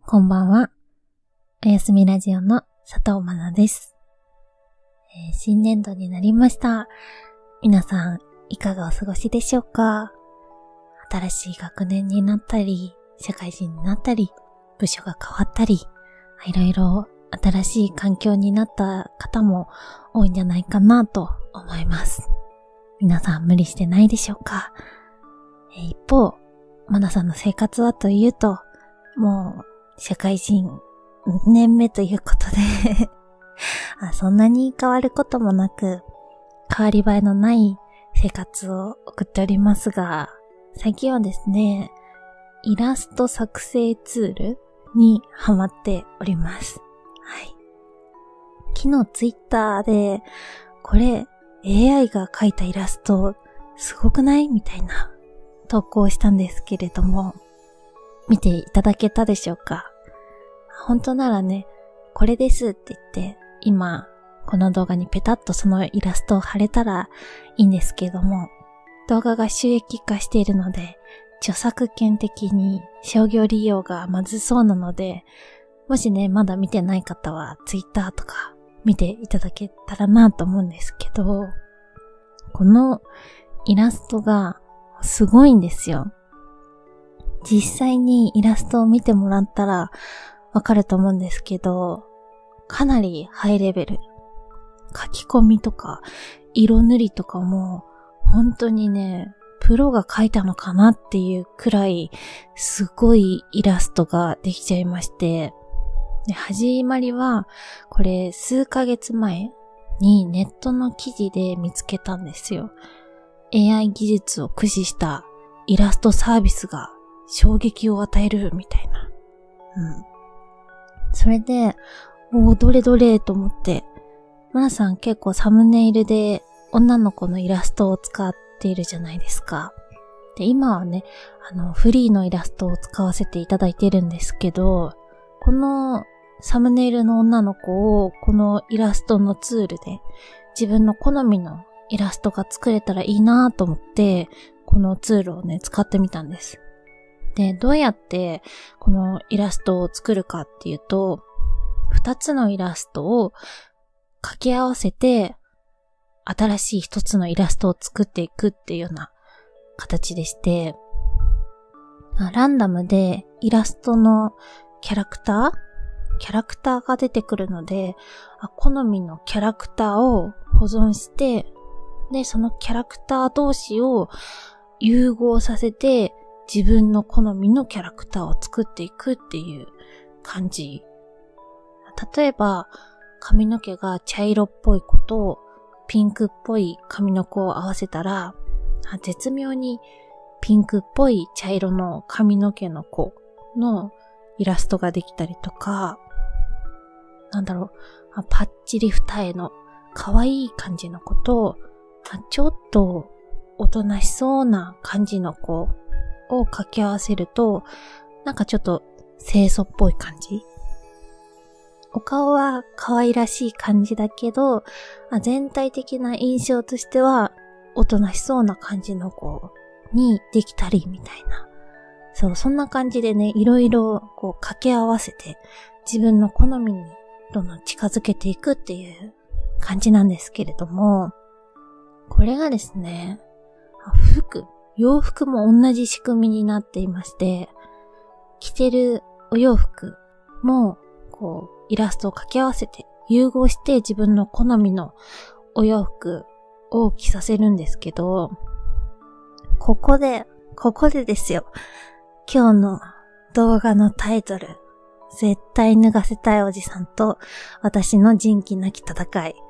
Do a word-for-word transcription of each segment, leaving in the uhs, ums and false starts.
こんばんは。おやすみラジオの佐藤愛菜です、えー。新年度になりました。皆さん、いかがお過ごしでしょうか？新しい学年になったり、社会人になったり、部署が変わったり、いろいろ新しい環境になった方も多いんじゃないかなと思います。皆さん無理してないでしょうか？えー、一方、愛菜さんの生活はというと、もう、社会人年目ということであ、そんなに変わることもなく、変わり映えのない生活を送っておりますが、最近はですね、イラスト作成ツールにハマっております。はい。昨日ツイッターで、これ エーアイ が描いたイラストすごくないみたいな投稿をしたんですけれども、見ていただけたでしょうか？本当ならね、これですって言って、今、この動画にペタッとそのイラストを貼れたらいいんですけども、動画が収益化しているので、著作権的に商業利用がまずそうなので、もしね、まだ見てない方は Twitter とか見ていただけたらなと思うんですけど、このイラストがすごいんですよ。実際にイラストを見てもらったらわかると思うんですけど、かなりハイレベル。書き込みとか色塗りとかも本当にね、プロが描いたのかなっていうくらいすごいイラストができちゃいまして、で、始まりはこれ数ヶ月前にネットの記事で見つけたんですよ。エーアイ 技術を駆使したイラストサービスが衝撃を与えるみたいな。うん。それで、おー、どれどれと思って、マナさん結構サムネイルで女の子のイラストを使っているじゃないですか。で、今はね、あの、フリーのイラストを使わせていただいてるんですけど、このサムネイルの女の子をこのイラストのツールで自分の好みのイラストが作れたらいいなと思って、このツールをね、使ってみたんです。で、どうやってこのイラストを作るかっていうと、二つのイラストを掛け合わせて、新しい一つのイラストを作っていくっていうような形でして、ランダムでイラストのキャラクターキャラクターが出てくるので、好みのキャラクターを保存して、で、そのキャラクター同士を融合させて、自分の好みのキャラクターを作っていくっていう感じ。例えば、髪の毛が茶色っぽい子とピンクっぽい髪の子を合わせたら、絶妙にピンクっぽい茶色の髪の毛の子のイラストができたりとか、なんだろう、パッチリ二重の可愛い感じの子と、ちょっとおとなしそうな感じの子を掛け合わせると、なんかちょっと清楚っぽい感じ。お顔は可愛らしい感じだけど、全体的な印象としては、おとなしそうな感じの子にできたりみたいな。そう、そんな感じでね、いろいろこう掛け合わせて、自分の好みにどんどん近づけていくっていう感じなんですけれども、これがですね、服、洋服も同じ仕組みになっていまして、着てるお洋服も、こう、イラストを掛け合わせて、融合して自分の好みのお洋服を着させるんですけど、ここで、ここでですよ、今日の動画のタイトル、絶対脱がせたいおじさんと私の仁義なき戦い。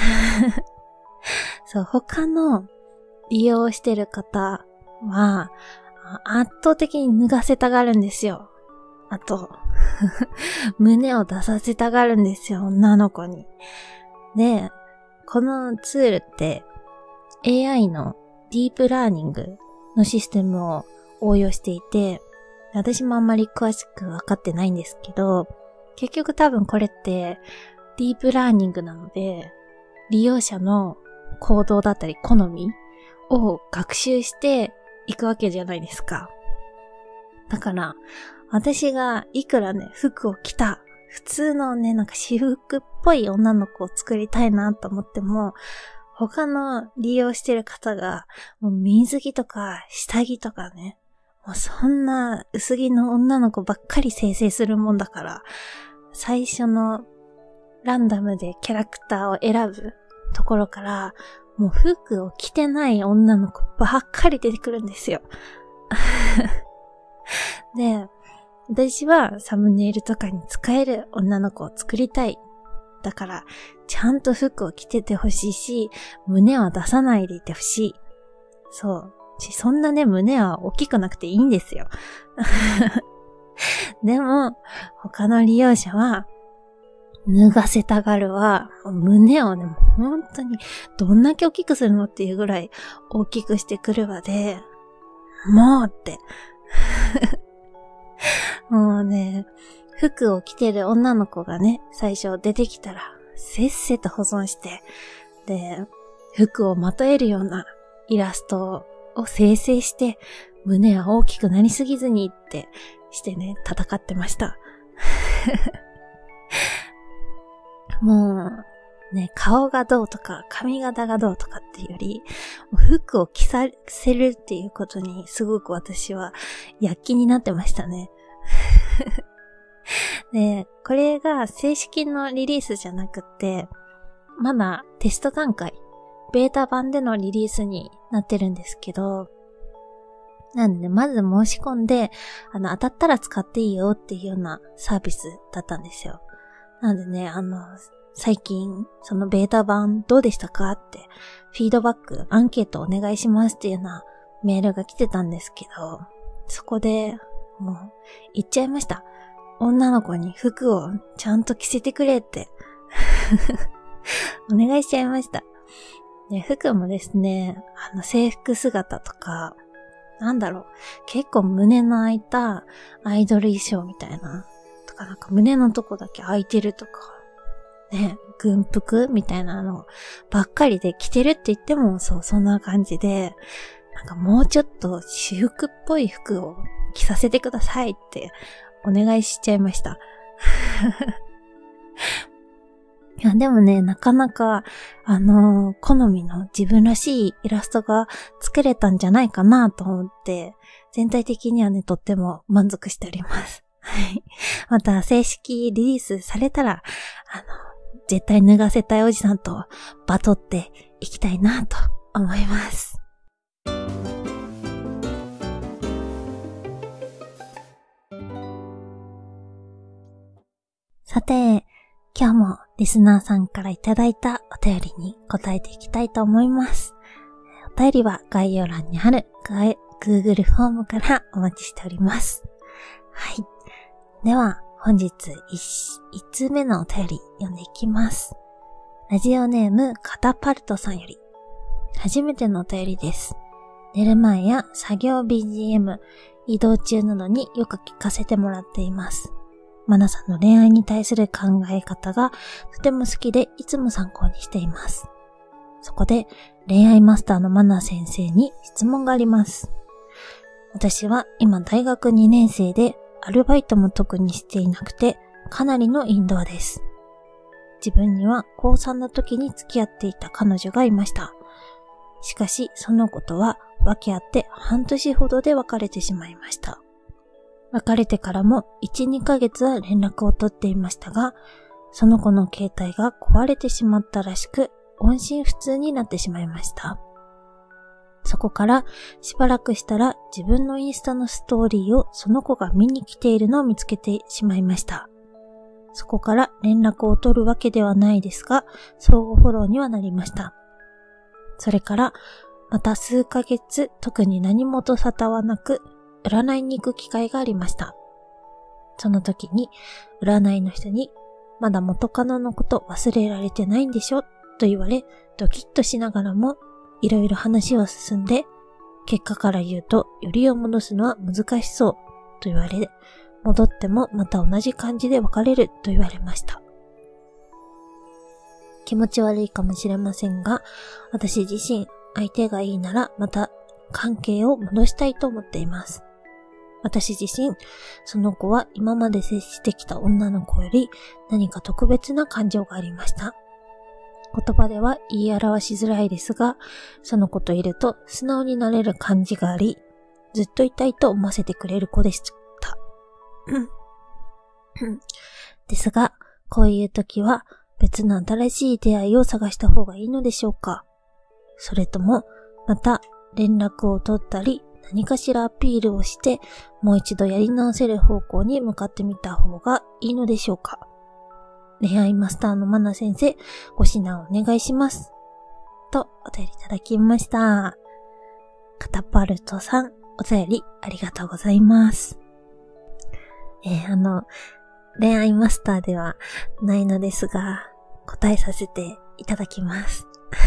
そう、他の利用してる方は圧倒的に脱がせたがるんですよ。あと胸を出させたがるんですよ、女の子に。で、このツールって エーアイ のディープラーニングのシステムを応用していて、私もあんまり詳しくわかってないんですけど、結局多分これってディープラーニングなので、利用者の行動だったり好みを学習していくわけじゃないですか。だから、 私がいくらね、服を着た、普通のね、なんか私服っぽい女の子を作りたいなと思っても、他の利用してる方が、もう水着とか下着とかね、もうそんな薄着の女の子ばっかり生成するもんだから、最初のランダムでキャラクターを選ぶところから、もう服を着てない女の子ばっかり出てくるんですよ。で、私はサムネイルとかに使える女の子を作りたい。だから、ちゃんと服を着ててほしいし、胸は出さないでいてほしい。そう。そんなね、胸は大きくなくていいんですよ。でも、他の利用者は、脱がせたがるわ。胸をね、本当にどんだけ大きくするのっていうぐらい大きくしてくるわで、もうって。もうね、服を着てる女の子がね、最初出てきたら、せっせと保存して、で、服をまとえるようなイラストを生成して、胸は大きくなりすぎずにってしてね、戦ってました。もう、ね、顔がどうとか、髪型がどうとかっていうより、服を着させるっていうことにすごく私は躍起になってましたね。で、これが正式のリリースじゃなくて、まだテスト段階、ベータ版でのリリースになってるんですけど、なんでね、まず申し込んで、あの、当たったら使っていいよっていうようなサービスだったんですよ。なんでね、あの、最近、そのベータ版どうでしたかって、フィードバック、アンケートお願いしますっていうようなメールが来てたんですけど、そこで、もう、言っちゃいました。女の子に服をちゃんと着せてくれって、お願いしちゃいました。で、服もですね、あの、制服姿とか、なんだろう、結構胸の開いたアイドル衣装みたいな、とかなんか胸のとこだけ開いてるとか、ね、軍服みたいなのばっかりで着てるって言ってもそう、そんな感じで、なんかもうちょっと私服っぽい服を着させてくださいってお願いしちゃいました。いや、でもね、なかなか、あのー、好みの自分らしいイラストが作れたんじゃないかなと思って、全体的にはね、とっても満足しております。はい。また、正式リリースされたら、あの、絶対脱がせたいおじさんとバトっていきたいなと思います。さて、今日もリスナーさんからいただいたお便りに答えていきたいと思います。お便りは概要欄にある Google フォームからお待ちしております。はい。では、本日一通目のお便り読んでいきます。ラジオネームカタパルトさんより。初めてのお便りです。寝る前や作業 ビージーエム、移動中などによく聞かせてもらっています。マナさんの恋愛に対する考え方がとても好きでいつも参考にしています。そこで恋愛マスターのマナ先生に質問があります。私は今大学にねん生でアルバイトも特にしていなくてかなりのインドアです。自分にはこうさんの時に付き合っていた彼女がいました。しかしその子とは訳あって半年ほどで別れてしまいました。別れてからもいち、にかげつは連絡を取っていましたが、その子の携帯が壊れてしまったらしく、音信不通になってしまいました。そこからしばらくしたら自分のインスタのストーリーをその子が見に来ているのを見つけてしまいました。そこから連絡を取るわけではないですが、相互フォローにはなりました。それからまた数ヶ月特に何もと沙汰はなく、占いに行く機会がありました。その時に占いの人にまだ元カノのこと忘れられてないんでしょと言われ、ドキッとしながらもいろいろ話は進んで、結果から言うとよりを戻すのは難しそうと言われ、戻ってもまた同じ感じで別れると言われました。気持ち悪いかもしれませんが、私自身相手がいいならまた関係を戻したいと思っています。 私自身、その子は今まで接してきた女の子より何か特別な感情がありました。言葉では言い表しづらいですが、その子といると素直になれる感じがあり、ずっといたいと思わせてくれる子でした。ですが、こういう時は別の新しい出会いを探した方がいいのでしょうか？それとも、また連絡を取ったり、何かしらアピールをして、もう一度やり直せる方向に向かってみた方がいいのでしょうか？恋愛マスターのマナ先生、ご指南お願いします。と、お便りいただきました。カタパルトさん、お便りありがとうございます。えー、あの、恋愛マスターではないのですが、答えさせていただきます。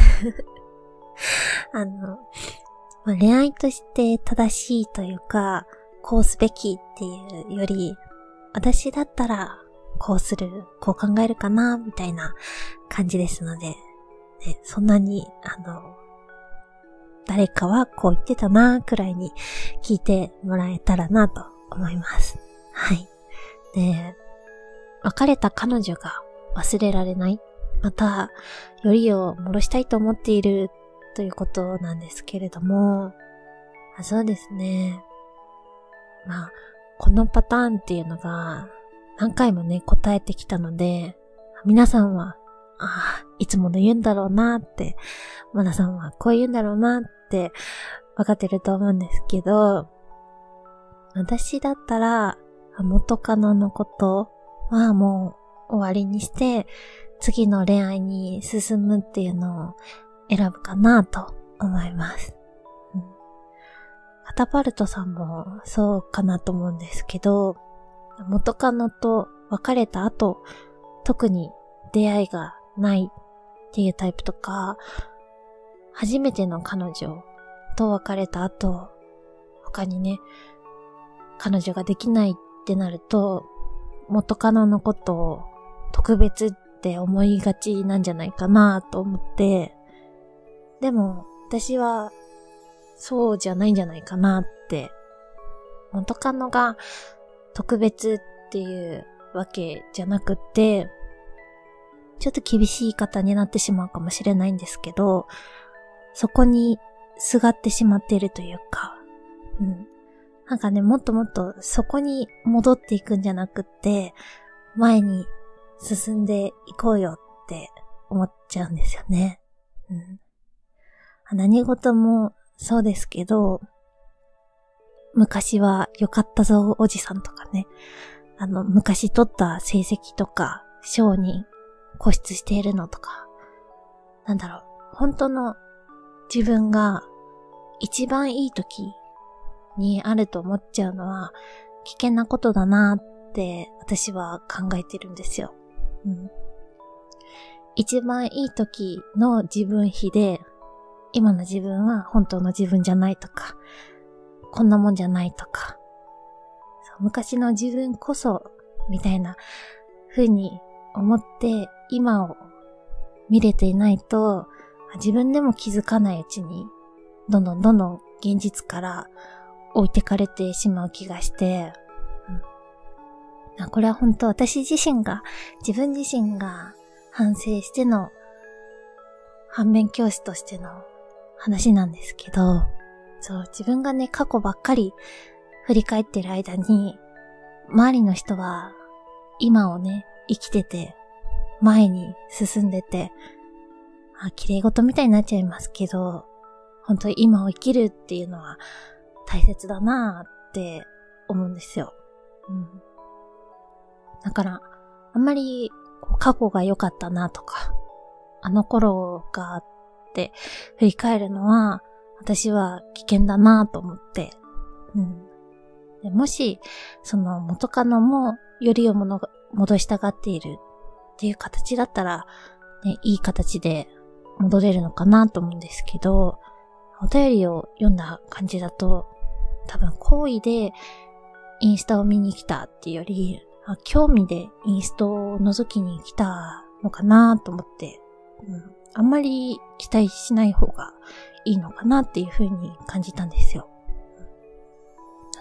あの、まあ、恋愛として正しいというか、こうすべきっていうより、私だったらこうする、こう考えるかな、みたいな感じですので、ね、そんなに、あの、誰かはこう言ってたな、くらいに聞いてもらえたらなと思います。はい。で、別れた彼女が忘れられない、また、よりを戻したいと思っているということなんですけれども、あ、そうですね。まあ、このパターンっていうのが何回もね、答えてきたので、皆さんは、ああ、いつもの言うんだろうなって、マナさんはこう言うんだろうなって分かってると思うんですけど、私だったら、元カノのことはもう終わりにして、次の恋愛に進むっていうのを選ぶかなと思います。うん、カタパルトさんもそうかなと思うんですけど、元カノと別れた後、特に出会いがないっていうタイプとか、初めての彼女と別れた後、他にね、彼女ができないってなると、元カノのことを特別って思いがちなんじゃないかなと思って、でも私はそうじゃないんじゃないかなって、元カノが特別っていうわけじゃなくって、ちょっと厳しい言い方になってしまうかもしれないんですけど、そこにすがってしまっているというか、うん。なんかね、もっともっとそこに戻っていくんじゃなくって、前に進んでいこうよって思っちゃうんですよね。うん。何事もそうですけど、昔は良かったぞおじさんとかね、あの、昔取った成績とか、賞に固執しているのとか、なんだろう、本当の自分が一番いい時にあると思っちゃうのは危険なことだなって私は考えてるんですよ。うん、一番いい時の自分比で、今の自分は本当の自分じゃないとか、こんなもんじゃないとか、そう昔の自分こそみたいな風に思って今を見れていないと、自分でも気づかないうちにどんどんどんどん現実から置いてかれてしまう気がして、うん、これは本当私自身が自分自身が反省しての反面教師としての話なんですけど、そう、自分がね、過去ばっかり振り返ってる間に、周りの人は今をね、生きてて、前に進んでて、あ、綺麗事みたいになっちゃいますけど、本当に今を生きるっていうのは大切だなーって思うんですよ。うん。だから、あんまりこう過去が良かったなとか、あの頃がって振り返るのは、私は危険だなと思って、うん。でもし、その元カノもよりをもの戻したがっているっていう形だったら、ね、いい形で戻れるのかなと思うんですけど、お便りを読んだ感じだと、多分好意でインスタを見に来たっていうより、興味でインスタを覗きに来たのかなと思って、うん、あんまり期待しない方がいいのかなっていう風に感じたんですよ。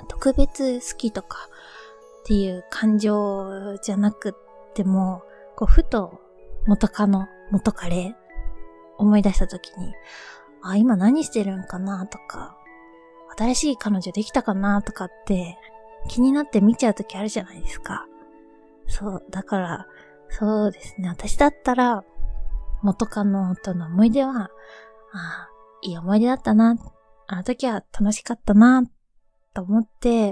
特別好きとかっていう感情じゃなくっても、こうふと元カノ、元カレ思い出した時に、あ、今何してるんかなとか、新しい彼女できたかなとかって気になって見ちゃう時あるじゃないですか。そう、だから、そうですね。私だったら、元カノとの思い出は、ああ、いい思い出だったな。あの時は楽しかったな、と思って、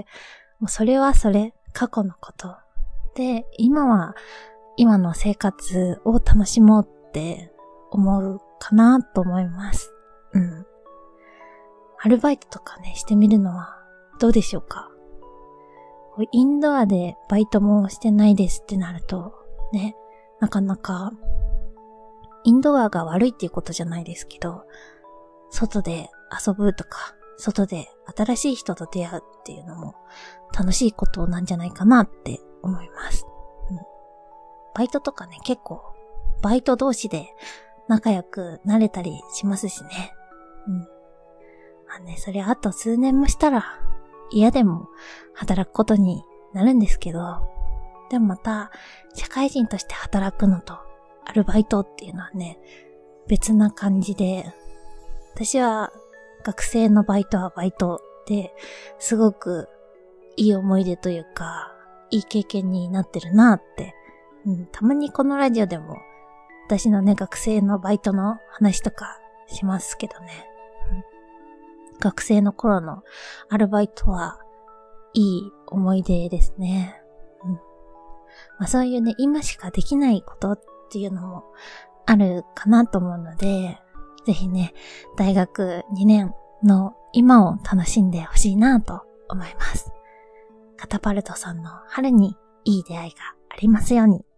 もうそれはそれ、過去のこと。で、今は、今の生活を楽しもうって思うかなと思います。うん。アルバイトとかね、してみるのはどうでしょうか？インドアでバイトもしてないですってなると、ね、なかなか、インドアが悪いっていうことじゃないですけど、外で遊ぶとか、外で新しい人と出会うっていうのも楽しいことなんじゃないかなって思います。うん、バイトとかね、結構、バイト同士で仲良くなれたりしますしね。うん。まあね、それあと数年もしたら嫌でも働くことになるんですけど、でもまた社会人として働くのとアルバイトっていうのはね、別な感じで、私は学生のバイトはバイトですごくいい思い出というか、いい経験になってるなって、うん、たまにこのラジオでも私のね、学生のバイトの話とかしますけどね。うん、学生の頃のアルバイトはいい思い出ですね。うん、まあ、そういうね、今しかできないことっていうのもあるかなと思うので、ぜひね、大学にねんの今を楽しんでほしいなと思います。カタパルトさんの春にいい出会いがありますように。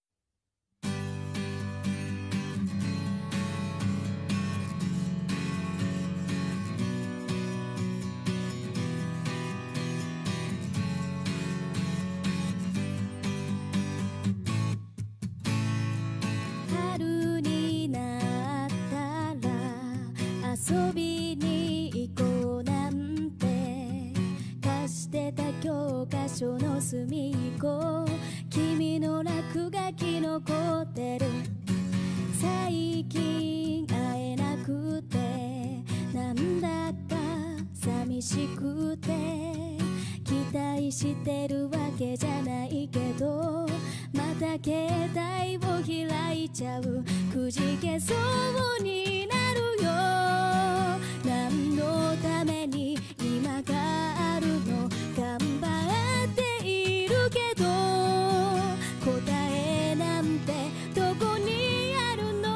春になったら遊びに行こうなんて貸してた教科書の隅っこ、君の落書き残ってる。最近会えなくてなんだか寂しくて、期待してるわけじゃないけど、また携帯を開いちゃう。くじけそうになるよ。何のために今があるの。頑張っているけど答えなんてどこにあるの。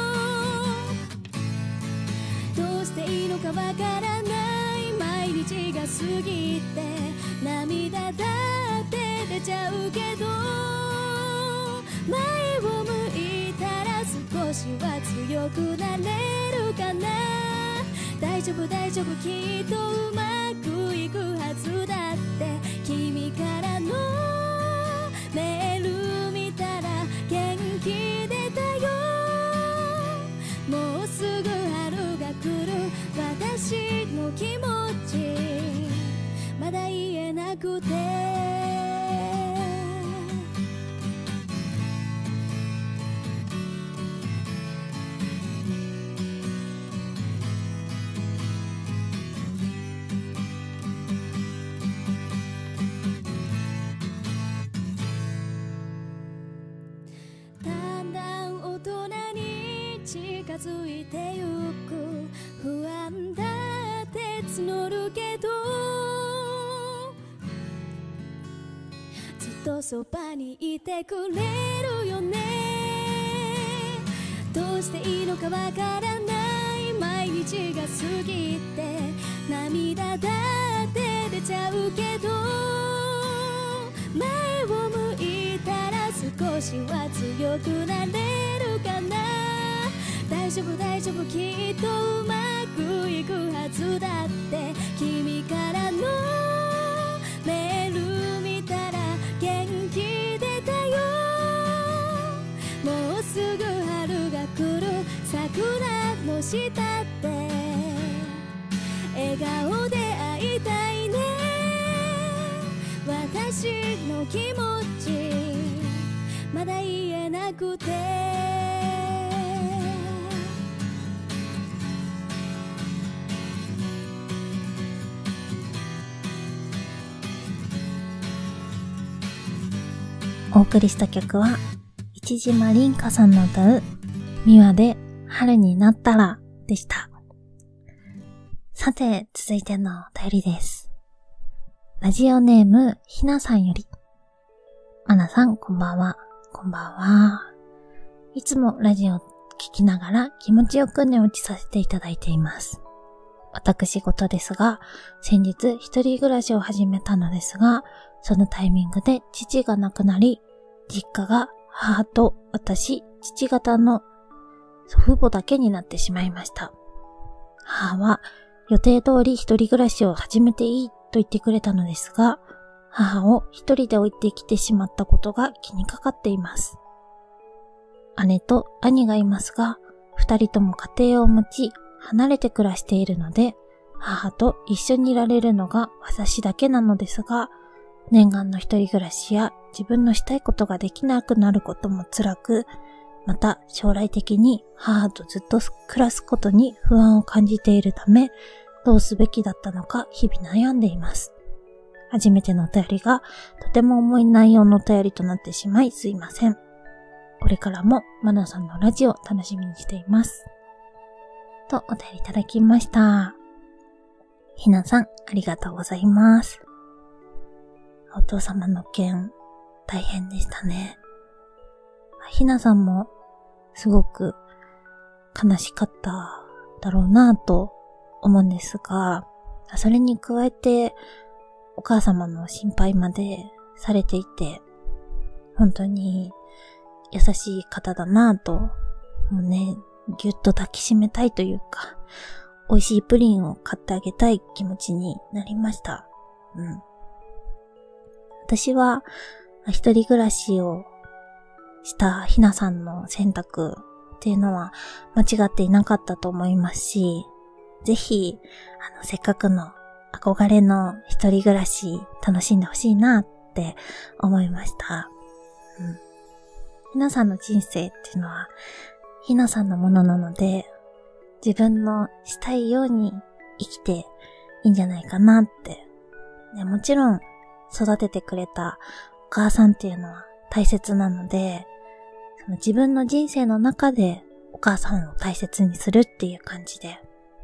どうしていいのかわからない毎日が過ぎて、涙だって出ちゃうけど、前を向いたら少しは強くなれるかな。大丈夫大丈夫きっとうまくいくはずだって。君からのメール見たら元気出たよ。もうすぐ春が来る。私の気持ちまだ言えなくて、だんだん大人に近づいてゆく。不安だって募るけど、ずっとそばにいてくれるよね。どうしていいのかわからない毎日が過ぎて、涙だって出ちゃうけど、前を向いたら少しは強くなれるかな。大丈夫大丈夫きっとうまくいくはずだって。君からのメール見たら元気出たよ。もうすぐ春が来る。桜の下って笑顔で会いたいね。 の気持ちまだ言えなくてお送りした曲は市島凛香さんの歌うミワで春になったらでした。さて続いてのお便りです。ラジオネームひなさんより。まなさんこんばんは。こんばんは。いつもラジオを聞きながら気持ちよく寝落ちさせていただいています。私事ですが、先日一人暮らしを始めたのですが、そのタイミングで父が亡くなり、実家が母と私、父方の祖父母だけになってしまいました。母は予定通り一人暮らしを始めていいと言ってくれたのですが、母を一人で置いてきてしまったことが気にかかっています。姉と兄がいますが、二人とも家庭を持ち、離れて暮らしているので、母と一緒にいられるのが私だけなのですが、念願の一人暮らしや自分のしたいことができなくなることも辛く、また将来的に母とずっと暮らすことに不安を感じているため、どうすべきだったのか日々悩んでいます。初めてのお便りがとても重い内容のお便りとなってしまいすいません。これからもマナさんのラジオ楽しみにしています。とお便りいただきました。ひなさんありがとうございます。お父様の件大変でしたね。ひなさんもすごく悲しかっただろうなぁと思うんですが、それに加えてお母様の心配までされていて、本当に優しい方だなぁと、もうね、ぎゅっと抱きしめたいというか、美味しいプリンを買ってあげたい気持ちになりました。うん。私は一人暮らしをしたひなさんの選択っていうのは間違っていなかったと思いますし、ぜひ、あの、せっかくの憧れの一人暮らし楽しんでほしいなって思いました。うん。ひなさんの人生っていうのはひなさんのものなので、自分のしたいように生きていいんじゃないかなって。ね、もちろん育ててくれたお母さんっていうのは大切なので、その自分の人生の中でお母さんを大切にするっていう感じで、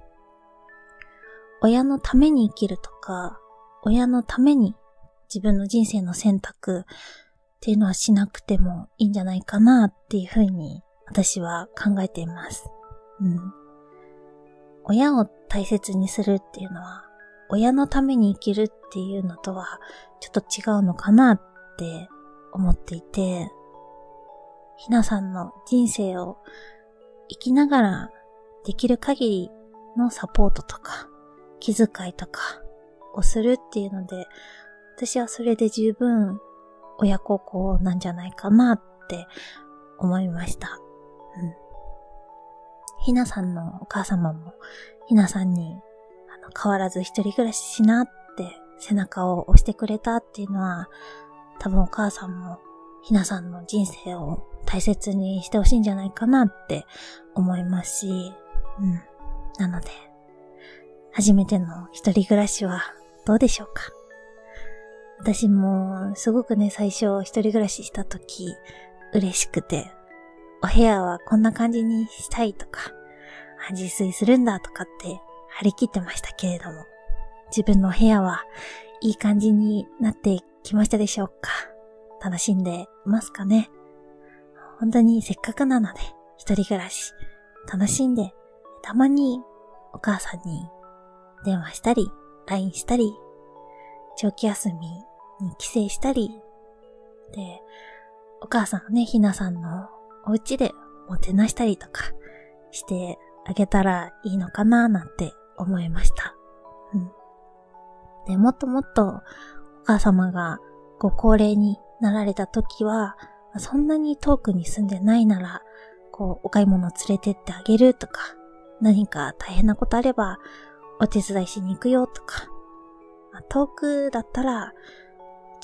親のために生きるとか、親のために自分の人生の選択っていうのはしなくてもいいんじゃないかなっていうふうに私は考えています。うん。親を大切にするっていうのは、親のために生きるっていうのとはちょっと違うのかなって思っていて、ひなさんの人生を生きながらできる限りのサポートとか気遣いとかをするっていうので、私はそれで十分親孝行なんじゃないかなって思いました。うん。ひなさんのお母様もひなさんにあの変わらず一人暮らししなって背中を押してくれたっていうのは、多分お母さんもひなさんの人生を大切にしてほしいんじゃないかなって思いますし、うん。なので、初めての一人暮らしはどうでしょうか。私もすごくね、最初一人暮らしした時嬉しくて、お部屋はこんな感じにしたいとか、自炊するんだとかって張り切ってましたけれども、自分の部屋はいい感じになってきましたでしょうか。楽しんでいますかね。本当にせっかくなので一人暮らし楽しんで、たまにお母さんに電話したり ライン したり、長期休みに帰省したりで、お母さんをね、ひなさんのお家でもてなしたりとかしてあげたらいいのかななんて思いました。うん。で、もっともっとお母様がご高齢になられた時は、そんなに遠くに住んでないなら、こう、お買い物連れてってあげるとか、何か大変なことあればお手伝いしに行くよとか、まあ、遠くだったら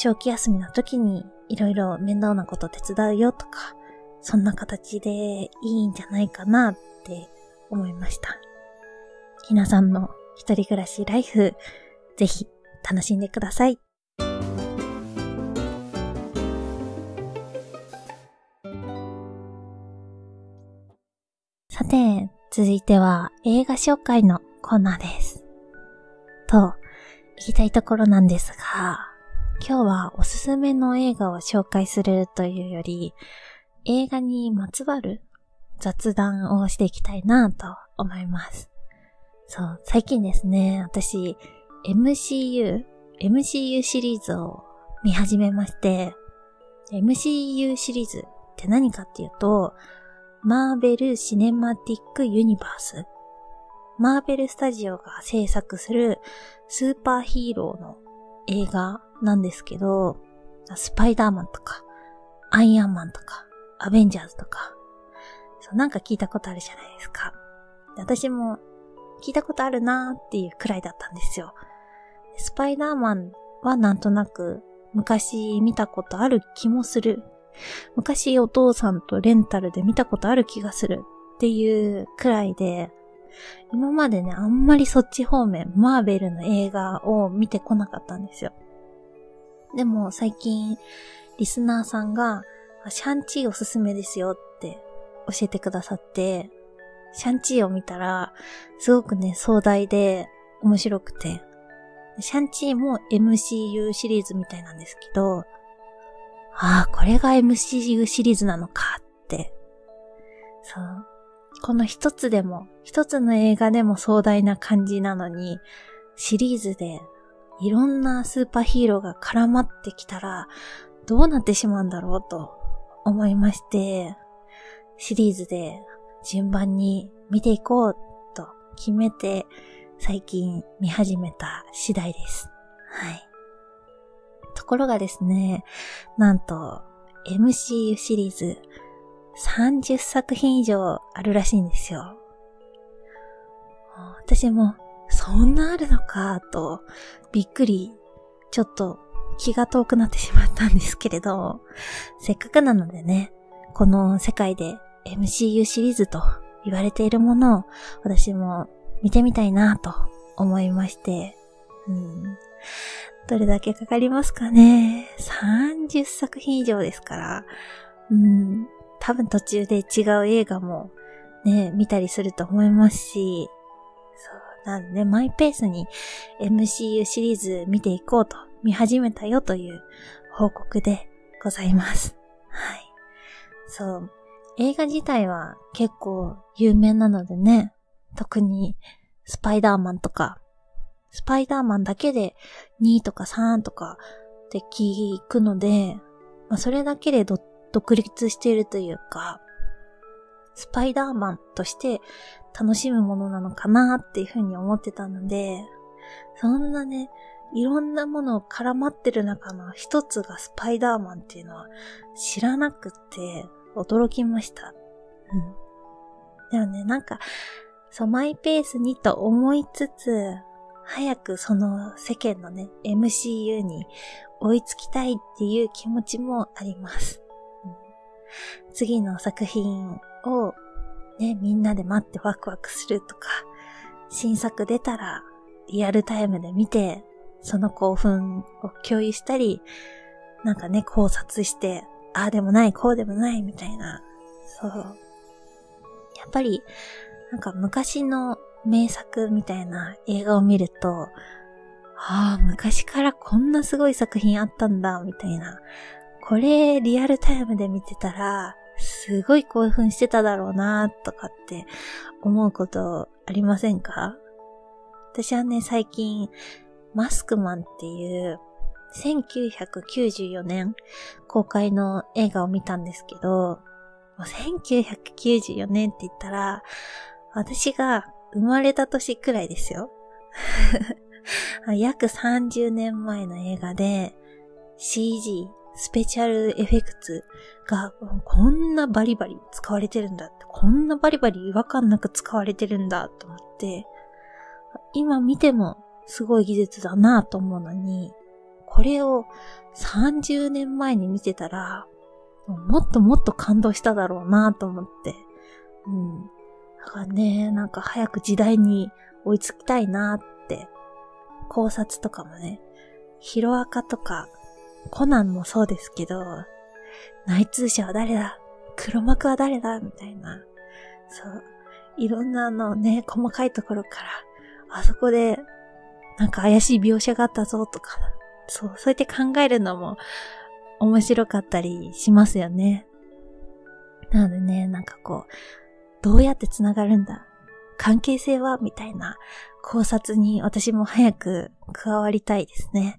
長期休みの時にいろいろ面倒なこと手伝うよとか、そんな形でいいんじゃないかなって思いました。ひなさんの一人暮らしライフ、ぜひ楽しんでください。さて、続いては映画紹介のコーナーです。と、言いたいところなんですが、今日はおすすめの映画を紹介するというより、映画にまつわる雑談をしていきたいなと思います。そう、最近ですね、私、エムシーユー、エムシーユー シリーズを見始めまして、エムシーユー シリーズって何かっていうと、マーベル・シネマティック・ユニバース。マーベル・スタジオが制作するスーパーヒーローの映画なんですけど、スパイダーマンとか、アイアンマンとか、アベンジャーズとか、そうなんか聞いたことあるじゃないですか。私も聞いたことあるなーっていうくらいだったんですよ。スパイダーマンはなんとなく昔見たことある気もする。昔お父さんとレンタルで見たことある気がするっていうくらいで、今までね、あんまりそっち方面、マーベルの映画を見てこなかったんですよ。でも最近、リスナーさんが、シャンチーおすすめですよって教えてくださって、シャンチーを見たら、すごくね、壮大で面白くて、シャンチーも エムシーユー シリーズみたいなんですけど、ああ、これが エムシーユー シリーズなのかって。そう。この一つでも、一つの映画でも壮大な感じなのに、シリーズでいろんなスーパーヒーローが絡まってきたら、どうなってしまうんだろうと思いまして、シリーズで順番に見ていこうと決めて、最近見始めた次第です。はい。ところがですね、なんと エムシーユー シリーズさんじゅっさくひん以上あるらしいんですよ。私もそんなあるのかとびっくり、ちょっと気が遠くなってしまったんですけれど、せっかくなのでね、この世界で エムシーユー シリーズと言われているものを私も見てみたいなと思いまして、うん、どれだけかかりますかね。さんじゅっさくひん以上ですから、うん、多分途中で違う映画もね、見たりすると思いますし、そうなんでね、マイペースに エムシーユー シリーズ見ていこうと、見始めたよという報告でございます。はい。そう、映画自体は結構有名なのでね、特にスパイダーマンとか、スパイダーマンだけでにとかさんとかって聞くので、まあ、それだけでど独立しているというか、スパイダーマンとして楽しむものなのかなっていうふうに思ってたので、そんなね、いろんなものを絡まってる中の一つがスパイダーマンっていうのは知らなくて驚きました。うん。でもね、なんか、そう、マイペースにと思いつつ、早くその世間のね、エムシーユー に追いつきたいっていう気持ちもあります。うん、次の作品をね、みんなで待ってワクワクするとか、新作出たらリアルタイムで見て、その興奮を共有したり、なんかね、考察して、ああでもない、こうでもないみたいな、そう。やっぱり、なんか昔の名作みたいな映画を見ると、ああ、昔からこんなすごい作品あったんだ、みたいな。これリアルタイムで見てたら、すごい興奮してただろうな、とかって思うことありませんか？私はね、最近、マスクマンっていうせんきゅうひゃくきゅうじゅうよねん公開の映画を見たんですけど、せんきゅうひゃくきゅうじゅうよねんって言ったら、私が生まれた年くらいですよ。約さんじゅうねんまえの映画で シージー、スペシャルエフェクツがこんなバリバリ使われてるんだって、こんなバリバリ違和感なく使われてるんだと思って、今見てもすごい技術だなと思うのに、 これをさんじゅうねんまえに見てたら、もっともっと感動しただろうなと思って。うん。だからね、なんか早く時代に追いつきたいなって。考察とかもね、ヒロアカとか、コナンもそうですけど、内通者は誰だ？黒幕は誰だ？みたいな。そう。いろんなのね、細かいところから、あそこで、なんか怪しい描写があったぞとか、そう、そうやって考えるのも面白かったりしますよね。なのでね、なんかこう、どうやって繋がるんだ？関係性は？みたいな考察に私も早く加わりたいですね。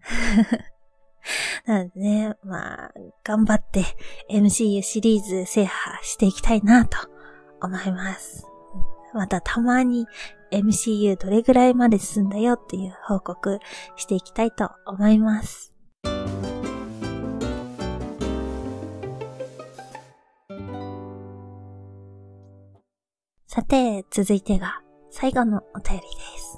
なのでね、まあ、頑張って エムシーユー シリーズ制覇していきたいなと思います。またたまに エムシーユー どれぐらいまで進んだよっていう報告していきたいと思います。さて、続いてが最後のお便りです。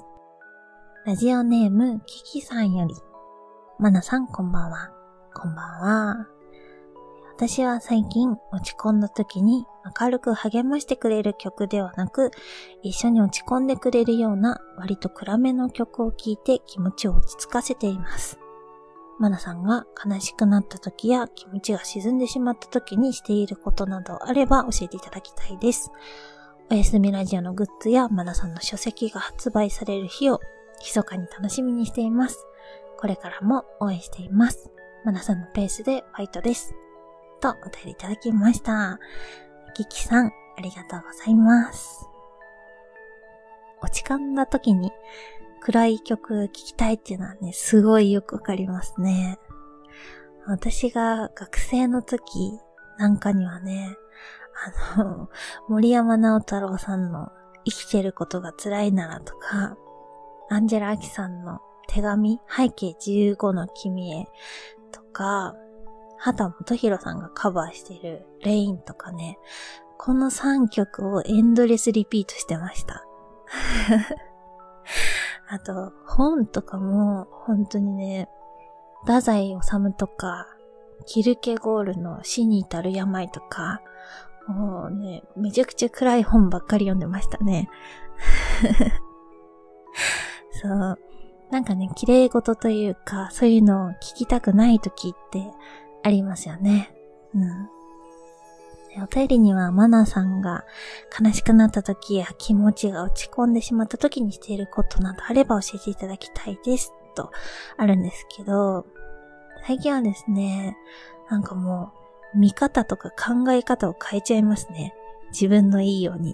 ラジオネームキキさんより、マナさんこんばんは。こんばんは。私は最近落ち込んだ時に明るく励ましてくれる曲ではなく、一緒に落ち込んでくれるような割と暗めの曲を聴いて気持ちを落ち着かせています。マナさんが悲しくなった時や気持ちが沈んでしまった時にしていることなどあれば教えていただきたいです。おやすみラジオのグッズやマナさんの書籍が発売される日を密かに楽しみにしています。これからも応援しています。マナさんのペースでファイトです。とお便りいただきました。キキさん、ありがとうございます。落ち込んだ時に暗い曲聴きたいっていうのはね、すごいよくわかりますね。私が学生の時なんかにはね、あの、森山直太朗さんの生きてることが辛いならとか、アンジェラ・アキさんの手紙、背景じゅうごの君へとか、畑本博さんがカバーしているレインとかね、このさんきょくをエンドレスリピートしてました。あと、本とかも本当にね、太宰治とか、キルケゴールの死に至る病とか、もうね、めちゃくちゃ暗い本ばっかり読んでましたね。そう。なんかね、綺麗事というか、そういうのを聞きたくない時ってありますよね。うん。お便りにはマナさんが悲しくなった時や気持ちが落ち込んでしまった時にしていることなどあれば教えていただきたいですとあるんですけど、最近はですね、なんかもう見方とか考え方を変えちゃいますね。自分のいいように。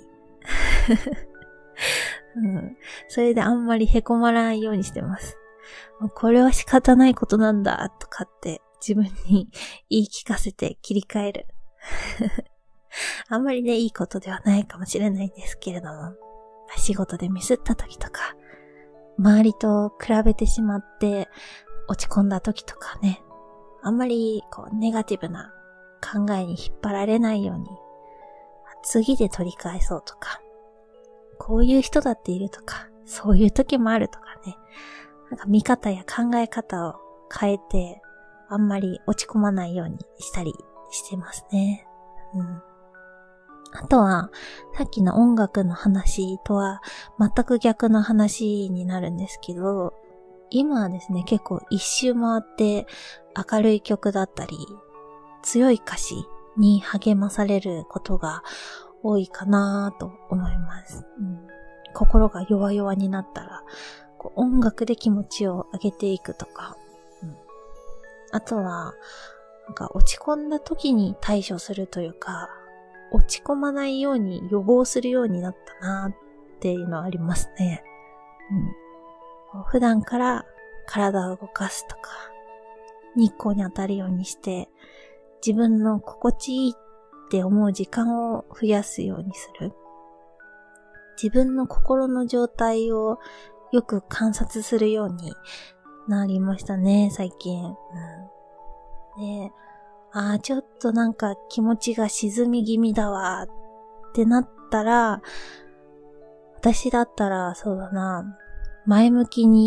うん、それであんまりへこまらないようにしてます。これは仕方ないことなんだとかって自分に言い聞かせて切り替える。あんまりね、いいことではないかもしれないんですけれども、仕事でミスった時とか、周りと比べてしまって落ち込んだ時とかね、あんまりこうネガティブな考えに引っ張られないように、次で取り返そうとか、こういう人だっているとか、そういう時もあるとかね、なんか見方や考え方を変えて、あんまり落ち込まないようにしたりしてますね。うん。あとは、さっきの音楽の話とは全く逆の話になるんですけど、今はですね、結構一周回って明るい曲だったり、強い歌詞に励まされることが多いかなと思います。うん、心が弱々になったら、こう音楽で気持ちを上げていくとか、うん、あとは、なんか落ち込んだ時に対処するというか、落ち込まないように予防するようになったなっていうのはありますね。うん、普段から体を動かすとか、日光に当たるようにして、自分の心地いいって思う時間を増やすようにする。自分の心の状態をよく観察するようになりましたね、最近。うん、で、ああ、ちょっとなんか気持ちが沈み気味だわってなったら、私だったらそうだな、前向きに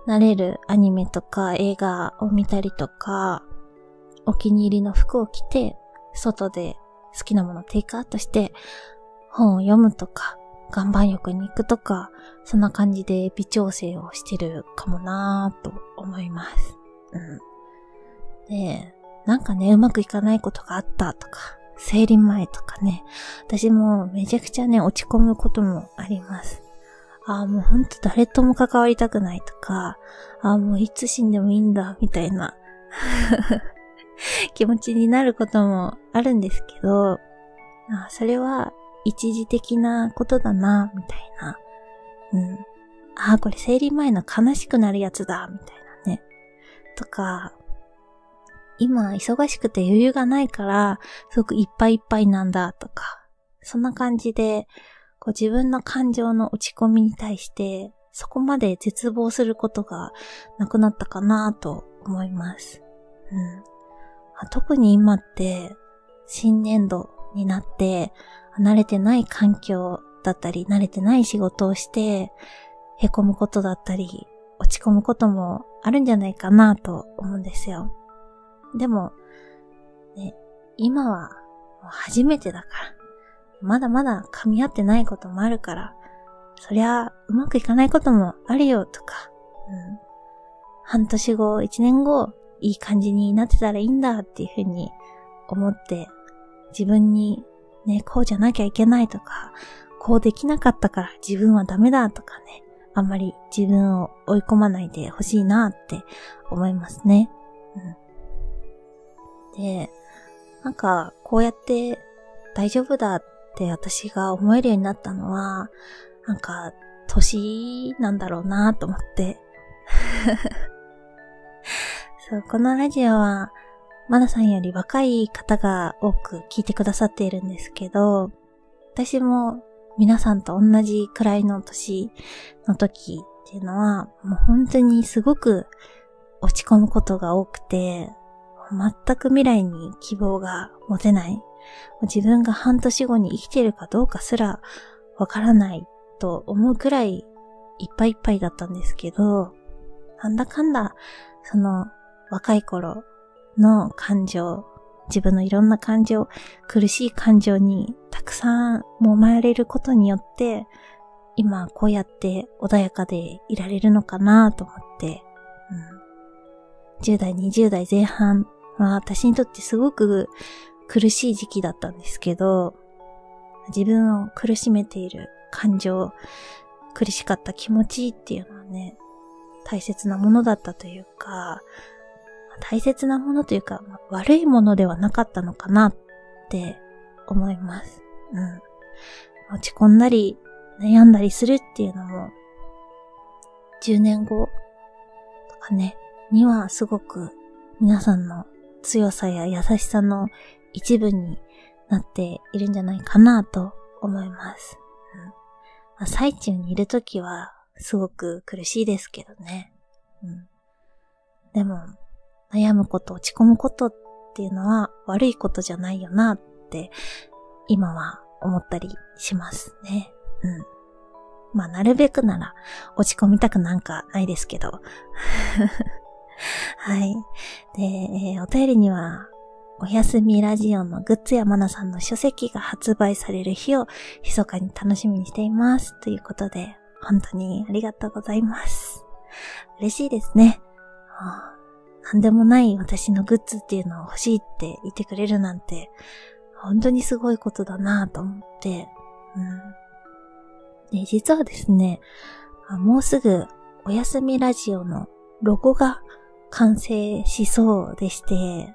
なれるアニメとか映画を見たりとか、お気に入りの服を着て、外で好きなものをテイクアウトして、本を読むとか、岩盤浴に行くとか、そんな感じで微調整をしてるかもなぁと思います。うん。で、なんかね、うまくいかないことがあったとか、生理前とかね、私もめちゃくちゃね、落ち込むこともあります。ああ、もうほんと誰とも関わりたくないとか、ああ、もういつ死んでもいいんだ、みたいな気持ちになることもあるんですけど、あそれは一時的なことだな、みたいな。うん。ああ、これ生理前の悲しくなるやつだ、みたいなね。とか、今忙しくて余裕がないから、すごくいっぱいいっぱいなんだ、とか。そんな感じで、こう自分の感情の落ち込みに対して、そこまで絶望することがなくなったかなと思います。うん。特に今って、新年度になって、慣れてない環境だったり、慣れてない仕事をして、へこむことだったり、落ち込むこともあるんじゃないかなと思うんですよ。でも、ね、今はもう初めてだから、まだまだ噛み合ってないこともあるから、そりゃうまくいかないこともあるよとか、うん、半年後、一年後、いい感じになってたらいいんだっていうふうに思って、自分にね、こうじゃなきゃいけないとか、こうできなかったから自分はダメだとかね、あんまり自分を追い込まないでほしいなって思いますね。うん、で、なんかこうやって大丈夫だって私が思えるようになったのは、なんか年なんだろうなと思って。そう、このラジオは、マナさんより若い方が多く聞いてくださっているんですけど、私も皆さんと同じくらいの年の時っていうのは、もう本当にすごく落ち込むことが多くて、全く未来に希望が持てない。自分が半年後に生きているかどうかすらわからないと思うくらいいっぱいいっぱいだったんですけど、なんだかんだ、その若い頃の感情、自分のいろんな感情、苦しい感情にたくさん揉まれることによって、今こうやって穏やかでいられるのかなと思って、うん、じゅう代、にじゅう代前半は私にとってすごく苦しい時期だったんですけど、自分を苦しめている感情、苦しかった気持ちっていうのはね、大切なものだったというか、大切なものというか、悪いものではなかったのかなって思います。うん。落ち込んだり、悩んだりするっていうのも、じゅうねんごとかね、にはすごく皆さんの強さや優しさの一部になっているんじゃないかなと思います。うん。まあ、最中にいるときはすごく苦しいですけどね。うん。でも、悩むこと、落ち込むことっていうのは悪いことじゃないよなって今は思ったりしますね。うん。まあなるべくなら落ち込みたくなんかないですけど。はい。で、えー、お便りにはおやすみラジオのグッズやマナさんの書籍が発売される日を密かに楽しみにしていますということで、本当にありがとうございます。嬉しいですね。はあ、なんでもない私のグッズっていうのを欲しいって言ってくれるなんて、本当にすごいことだなぁと思って、うん。で、実はですね、もうすぐおやすみラジオのロゴが完成しそうでして、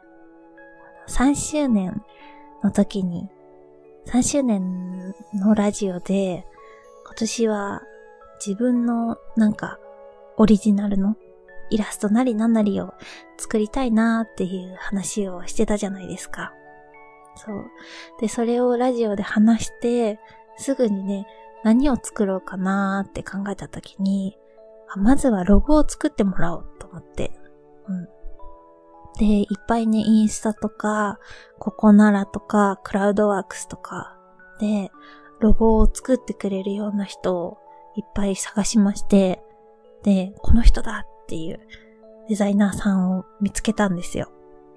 さんしゅうねんの時に、さんしゅうねんのラジオで、今年は自分のなんかオリジナルのイラストなりなんなりを作りたいなーっていう話をしてたじゃないですか。そう。で、それをラジオで話して、すぐにね、何を作ろうかなーって考えたときに、まずはロゴを作ってもらおうと思って。うん。で、いっぱいね、インスタとか、ココナラとか、クラウドワークスとかで、ロゴを作ってくれるような人をいっぱい探しまして、で、この人だっっていうデザイナーさんを見つけたんですよ。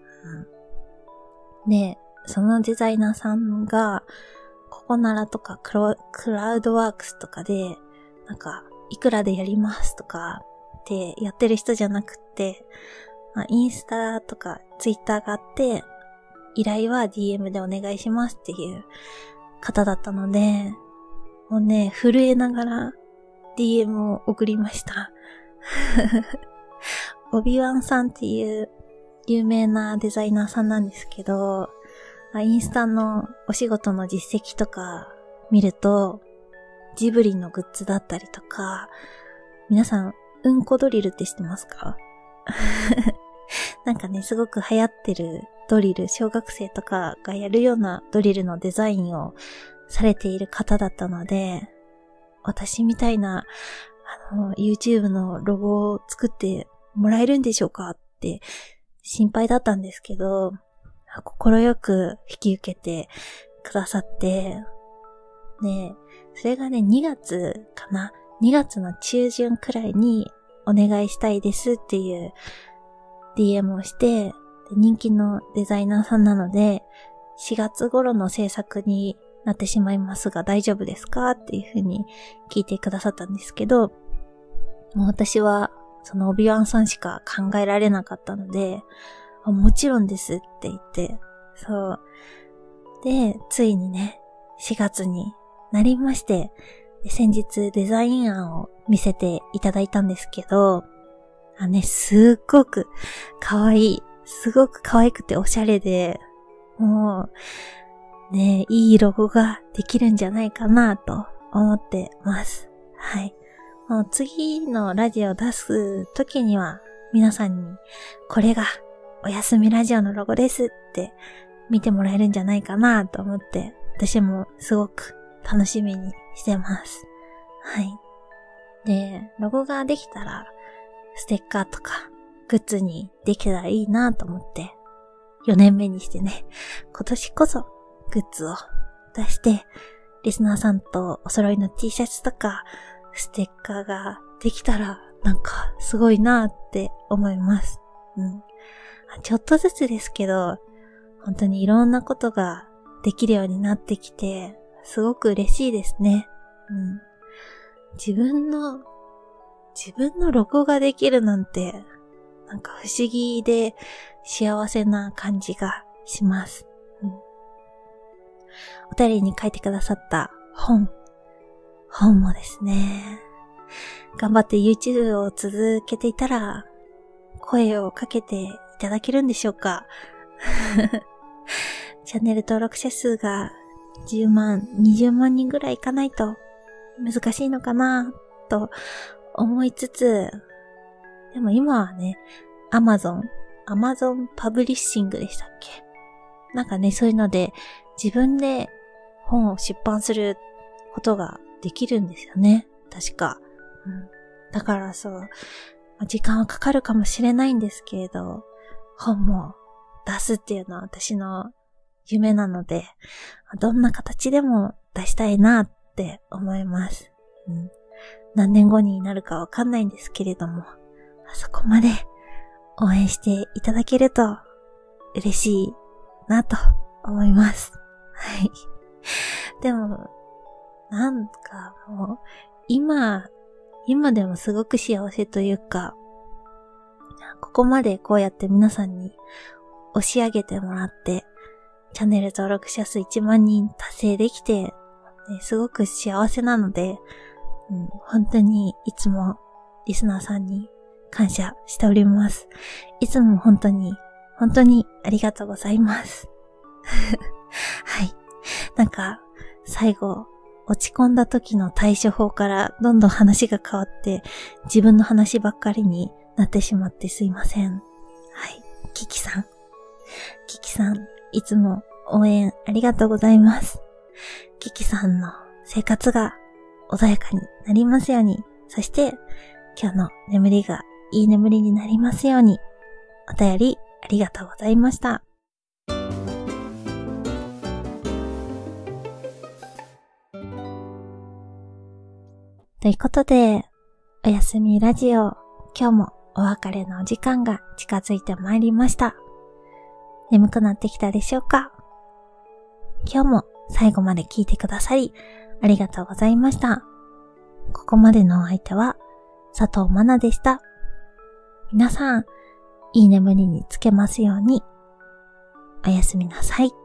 うん、で、そのデザイナーさんが、ココナラとかクロ、クラウドワークスとかで、なんか、いくらでやりますとかってやってる人じゃなくって、まあ、インスタとかツイッターがあって、依頼は ディーエム でお願いしますっていう方だったので、もうね、震えながら ディーエム を送りました。オビワンさんっていう有名なデザイナーさんなんですけど、インスタのお仕事の実績とか見ると、ジブリのグッズだったりとか、皆さん、うんこドリルって知ってますか？なんかね、すごく流行ってるドリル、小学生とかがやるようなドリルのデザインをされている方だったので、私みたいな、あの、YouTube のロゴを作ってもらえるんでしょうかって心配だったんですけど、心よく引き受けてくださって、ね、それがね、にがつかな ?に 月の中旬くらいにお願いしたいですっていう ディーエム をして、人気のデザイナーさんなので、しがつ頃の制作になってしまいますが大丈夫ですかっていうふうに聞いてくださったんですけど、もう私はそのオビワンさんしか考えられなかったので、もちろんですって言って、そう。で、ついにね、しがつになりまして、先日デザイン案を見せていただいたんですけど、あね、すっごく可愛い。すごく可愛くておしゃれで、もう、ね、いいロゴができるんじゃないかなと思ってます。はい。もう次のラジオを出す時には、皆さんに、これがおやすみラジオのロゴですって見てもらえるんじゃないかなと思って、私もすごく楽しみにしてます。はい。で、ロゴができたら、ステッカーとかグッズにできたらいいなと思って、よねんめにしてね、今年こそグッズを出して、リスナーさんとお揃いの T シャツとか、ステッカーができたら、なんかすごいなって思います。うん。ちょっとずつですけど、本当にいろんなことができるようになってきて、すごく嬉しいですね。うん。自分の、自分のロゴができるなんて、なんか不思議で幸せな感じがします。うん、お便りに書いてくださった本。本もですね、頑張って YouTube を続けていたら、声をかけていただけるんでしょうか。チャンネル登録者数がじゅうまん、にじゅうまんにんぐらいいかないと難しいのかなと思いつつ、でも今はね、Amazon、Amazon パブリッシングでしたっけ？なんかね、そういうので自分で本を出版することができるんですよね。確か。うん、だからそう、時間はかかるかもしれないんですけれど、本も出すっていうのは私の夢なので、どんな形でも出したいなって思います。うん、何年後になるかわかんないんですけれども、あそこまで応援していただけると嬉しいなと思います。はい。でも、なんかもう、今、今でもすごく幸せというか、ここまでこうやって皆さんに押し上げてもらって、チャンネル登録者数いちまんにん達成できて、ね、すごく幸せなので、うん、本当にいつもリスナーさんに感謝しております。いつも本当に、本当にありがとうございます。はい。なんか、最後、落ち込んだ時の対処法からどんどん話が変わって、自分の話ばっかりになってしまってすいません。はい。キキさん。キキさん、いつも応援ありがとうございます。キキさんの生活が穏やかになりますように、そして今日の眠りがいい眠りになりますように、お便りありがとうございました。ということで、おやすみラジオ、今日もお別れのお時間が近づいてまいりました。眠くなってきたでしょうか？今日も最後まで聞いてくださりありがとうございました。ここまでのお相手は佐藤まなでした。皆さん、いい眠りにつけますように。おやすみなさい。